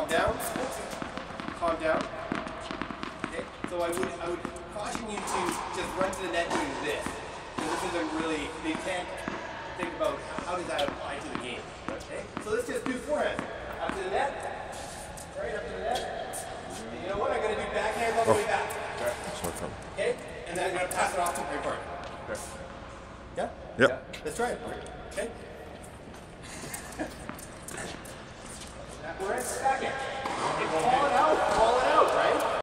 down. Calm down. Okay. So I would caution you to just run to the net doing this. Because this isn't really, you can't think about how does that apply to the game. Okay. So let's just do forehand. Up to the net. Right up to the net. And you know what? I'm going to do backhand all the way back. Okay. And then I'm going to pass it off to my partner. Okay. Yeah? Yep. Let's try it. Okay. We're in second. Call it out.